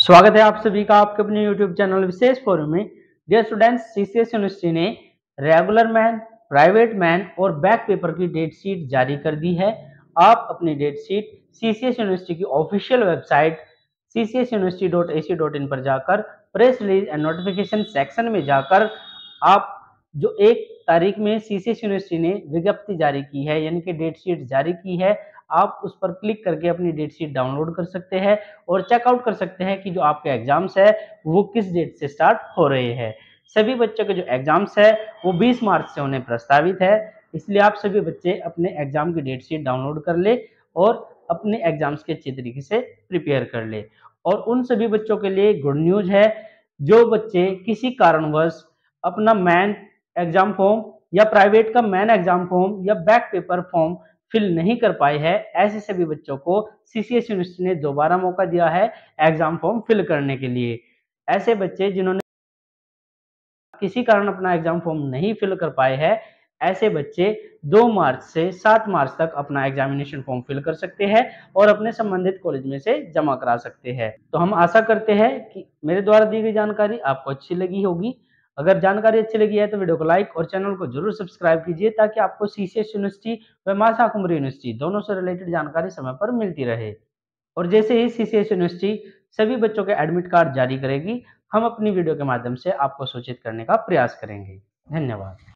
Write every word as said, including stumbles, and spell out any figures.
स्वागत है आप सभी का आपके अपने यूट्यूब चैनल विशेष फोरम में। डियर स्टूडेंट्स, सीसीएस यूनिवर्सिटी ने रेगुलर मैन, प्राइवेट मैन और बैक पेपर की डेट शीट जारी कर दी है। आप अपनी डेट शीट सीसीएस यूनिवर्सिटी की official website C C S university dot A C dot in पर जाकर press release and notification section में जाकर आप जो एक तारीख में सीसीएस यूनिवर्सिटी ने विज्ञप्ति जारी की है, यानी कि डेट शीट जारी की है, आप उस पर क्लिक करके अपनी डेट शीट डाउनलोड कर सकते हैं और चेकआउट कर सकते हैं कि जो आपके एग्जाम्स है वो किस डेट से स्टार्ट हो रहे हैं। सभी बच्चों के जो एग्जाम्स है वो बीस मार्च से उन्हें प्रस्तावित है, इसलिए आप सभी बच्चे अपने एग्जाम की डेट शीट डाउनलोड कर ले और अपने एग्जाम्स के अच्छे तरीके से प्रिपेयर कर ले। और उन सभी बच्चों के लिए गुड न्यूज है जो बच्चे किसी कारणवश अपना मैन एग्जाम फॉर्म या प्राइवेट का मैन एग्जाम फॉर्म या बैक पेपर फॉर्म फिल नहीं कर पाए हैं, ऐसे सभी बच्चों को सीसीएस यूनिवर्सिटी ने दोबारा मौका दिया है एग्जाम फॉर्म फिल करने के लिए। ऐसे बच्चे जिन्होंने किसी कारण अपना एग्जाम फॉर्म नहीं फिल कर पाए हैं, ऐसे बच्चे दो मार्च से सात मार्च तक अपना एग्जामिनेशन फॉर्म फिल कर सकते हैं और अपने संबंधित कॉलेज में से जमा करा सकते हैं। तो हम आशा करते हैं कि मेरे द्वारा दी गई जानकारी आपको अच्छी लगी होगी। अगर जानकारी अच्छी लगी है तो वीडियो को लाइक और चैनल को जरूर सब्सक्राइब कीजिए ताकि आपको सीसीएस यूनिवर्सिटी व मासा कुमरी यूनिवर्सिटी दोनों से रिलेटेड जानकारी समय पर मिलती रहे। और जैसे ही सीसीएस यूनिवर्सिटी सभी बच्चों के एडमिट कार्ड जारी करेगी, हम अपनी वीडियो के माध्यम से आपको सूचित करने का प्रयास करेंगे। धन्यवाद।